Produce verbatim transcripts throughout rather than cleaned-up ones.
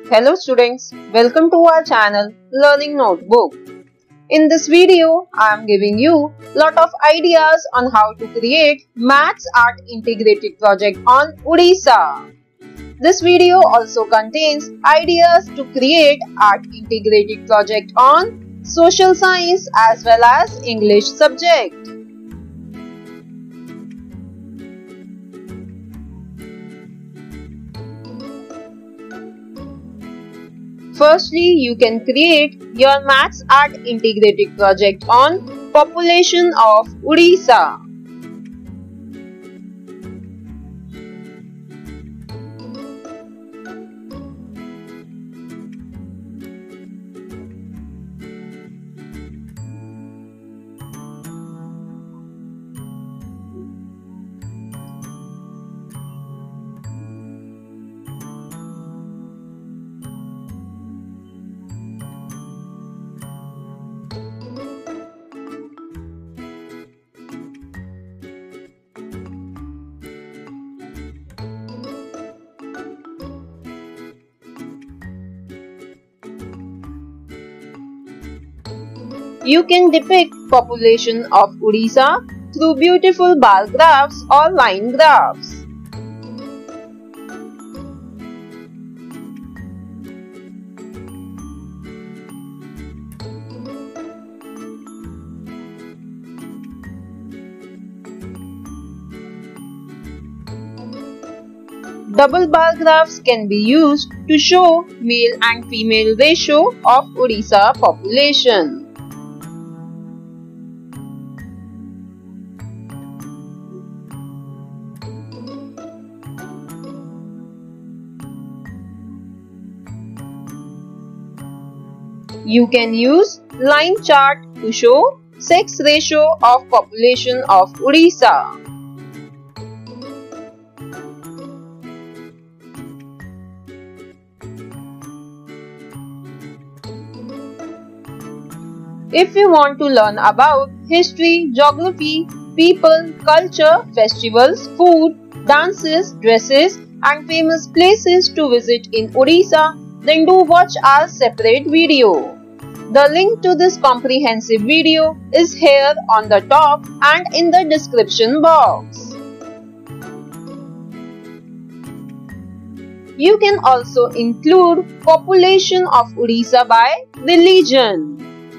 Hello students, welcome to our channel Learning Notebook. In this video, I am giving you lot of ideas on how to create Maths Art integrated project on Odisha. This video also contains ideas to create art integrated project on social science as well as English subject. Firstly, you can create your Maths Art integrated project on population of Odisha. You can depict population of Odisha through beautiful bar graphs or line graphs. Double bar graphs can be used to show male and female ratio of Odisha population. You can use line chart to show sex ratio of population of Odisha. If you want to learn about history, geography, people, culture, festivals, food, dances, dresses and famous places to visit in Odisha, then do watch our separate video. The link to this comprehensive video is here on the top and in the description box. You can also include population of Odisha by religion.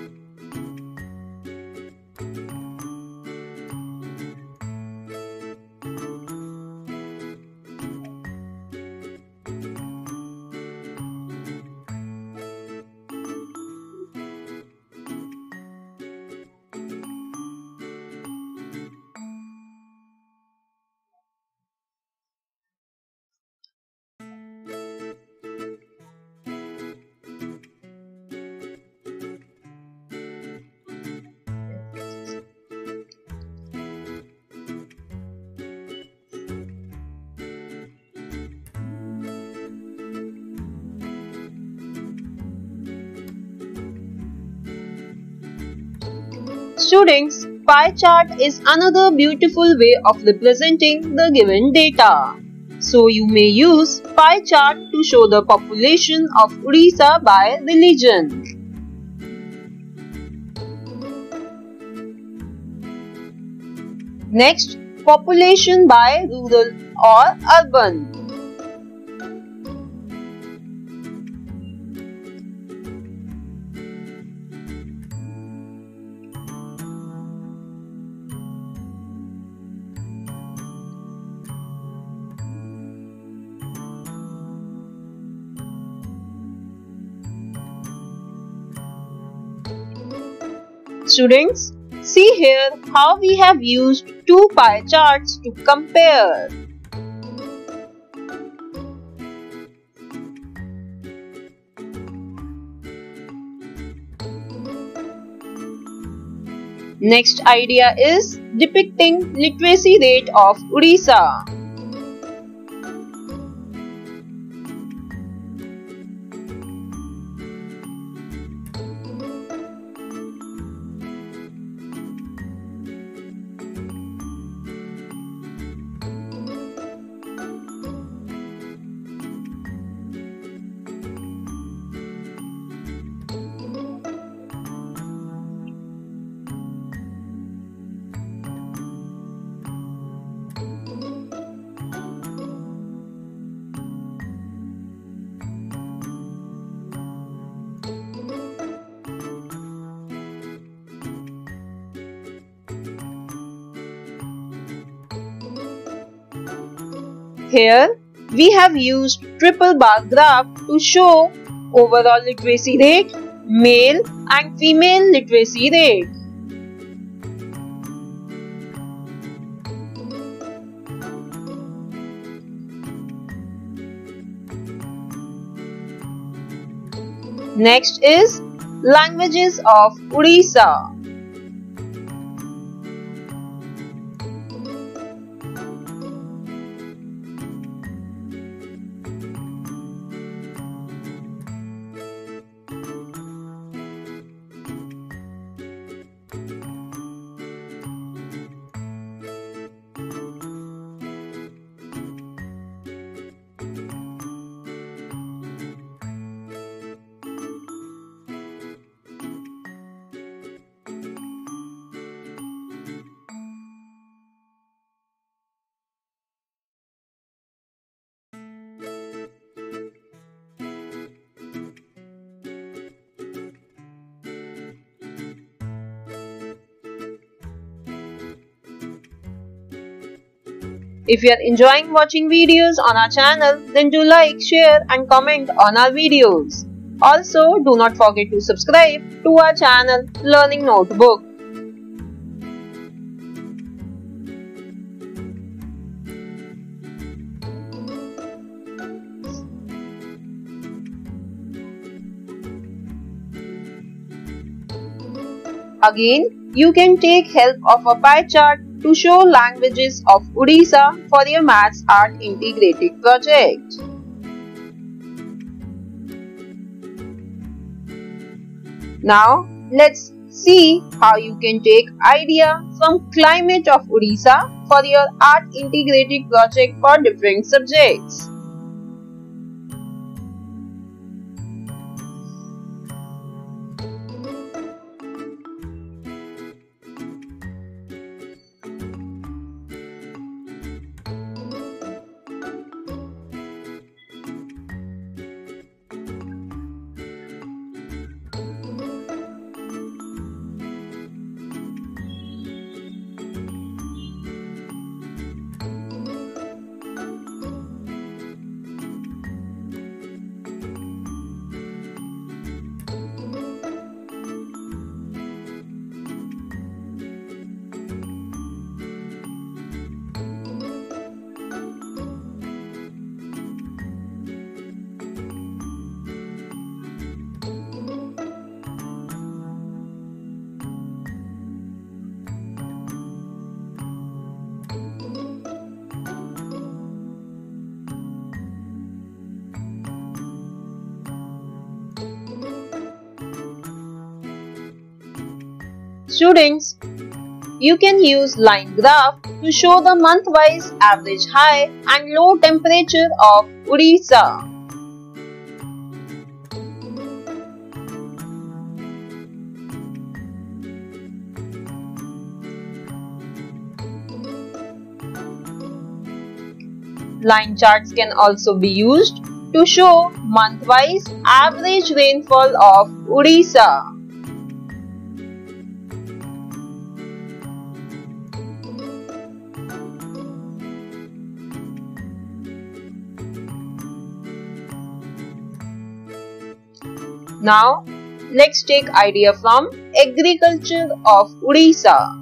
Students, pie chart is another beautiful way of representing the given data. So you may use pie chart to show the population of Odisha by religion. Next, population by rural or urban. Students, see here how we have used two pie charts to compare. Next idea is depicting literacy rate of Odisha. Here, we have used triple bar graph to show overall literacy rate, male and female literacy rate. Next is languages of Odisha. If you are enjoying watching videos on our channel, then do like, share and comment on our videos. Also, do not forget to subscribe to our channel Learning Notebook. Again, you can take help of a pie chart to show languages of Odisha for your Maths Art Integrated project. Now, let's see how you can take idea from climate of Odisha for your Art Integrated project for different subjects. Students, you can use line graph to show the month-wise average high and low temperature of Odisha. Line charts can also be used to show month-wise average rainfall of Odisha. Now, let's take idea from agriculture of Odisha.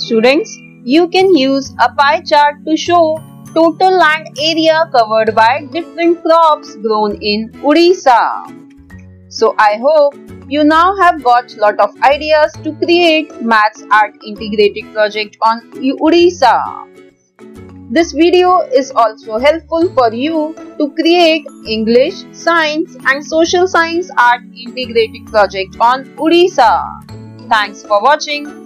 Students, you can use a pie chart to show total land area covered by different crops grown in Odisha. So I hope you now have got lot of ideas to create Maths Art integrated project on Odisha. This video is also helpful for you to create English, Science and Social Science Art integrated project on Odisha. Thanks for watching.